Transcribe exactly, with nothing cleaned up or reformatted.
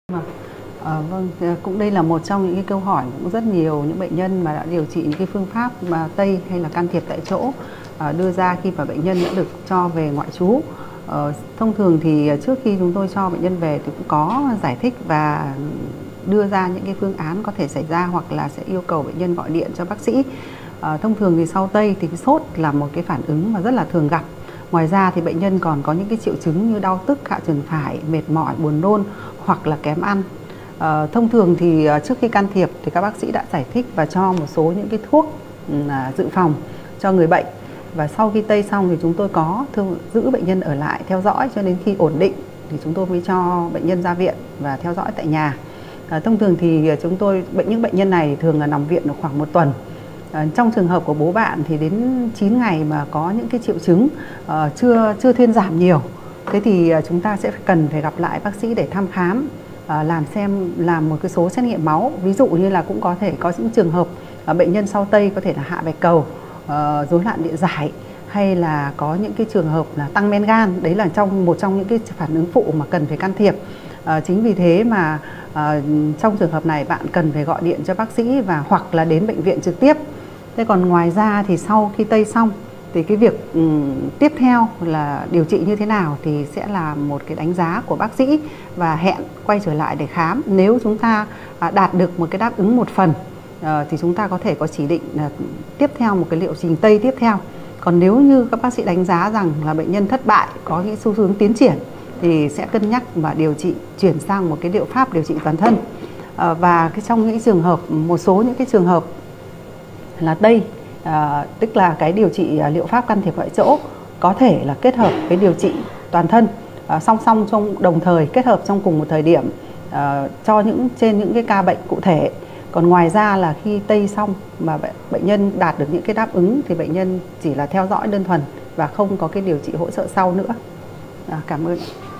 Vâng, ờ, vâng, cũng đây là một trong những cái câu hỏi cũng rất nhiều những bệnh nhân mà đã điều trị những cái phương pháp mà Tây hay là can thiệp tại chỗ à, đưa ra khi mà bệnh nhân đã được cho về ngoại trú. Ờ, thông thường thì trước khi chúng tôi cho bệnh nhân về thì cũng có giải thích và đưa ra những cái phương án có thể xảy ra, hoặc là sẽ yêu cầu bệnh nhân gọi điện cho bác sĩ. À, thông thường thì sau Tây thì cái sốt là một cái phản ứng mà rất là thường gặp. Ngoài ra thì bệnh nhân còn có những cái triệu chứng như đau tức hạ sườn phải, mệt mỏi, buồn nôn hoặc là kém ăn. À, thông thường thì trước khi can thiệp thì các bác sĩ đã giải thích và cho một số những cái thuốc à, dự phòng cho người bệnh. Và sau khi Tây xong thì chúng tôi có thương giữ bệnh nhân ở lại theo dõi cho đến khi ổn định thì chúng tôi mới cho bệnh nhân ra viện và theo dõi tại nhà. À, thông thường thì chúng tôi bệnh những bệnh nhân này thường là nằm viện được khoảng một tuần. À, trong trường hợp của bố bạn thì đến chín ngày mà có những cái triệu chứng uh, chưa chưa thuyên giảm nhiều, thế thì uh, chúng ta sẽ cần phải gặp lại bác sĩ để thăm khám, uh, làm xem làm một cái số xét nghiệm máu. Ví dụ như là cũng có thể có những trường hợp uh, bệnh nhân sau Tây có thể là hạ bạch cầu, uh, rối loạn điện giải, hay là có những cái trường hợp là tăng men gan. Đấy là trong một trong những cái phản ứng phụ mà cần phải can thiệp. À, chính vì thế mà à, trong trường hợp này bạn cần phải gọi điện cho bác sĩ và hoặc là đến bệnh viện trực tiếp. Thế còn ngoài ra thì sau khi Tây xong thì cái việc um, tiếp theo là điều trị như thế nào thì sẽ là một cái đánh giá của bác sĩ và hẹn quay trở lại để khám. Nếu chúng ta à, đạt được một cái đáp ứng một phần à, thì chúng ta có thể có chỉ định là tiếp theo một cái liệu trình Tây tiếp theo. Còn nếu như các bác sĩ đánh giá rằng là bệnh nhân thất bại, có những xu hướng tiến triển thì sẽ cân nhắc và điều trị chuyển sang một cái liệu pháp điều trị toàn thân. À, và cái trong những trường hợp một số những cái trường hợp là Tây, à, tức là cái điều trị à, liệu pháp can thiệp tại chỗ có thể là kết hợp với điều trị toàn thân à, song song trong đồng thời, kết hợp trong cùng một thời điểm à, cho những trên những cái ca bệnh cụ thể. Còn ngoài ra là khi Tây xong mà bệnh nhân đạt được những cái đáp ứng thì bệnh nhân chỉ là theo dõi đơn thuần và không có cái điều trị hỗ trợ sau nữa. À, cảm ơn.